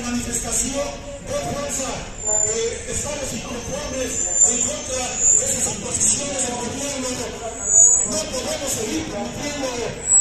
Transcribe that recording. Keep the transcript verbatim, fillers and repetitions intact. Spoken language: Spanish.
manifestación de fuerza. Eh, estamos inconformes en contra de esas imposiciones del gobierno. No podemos seguir permitiendo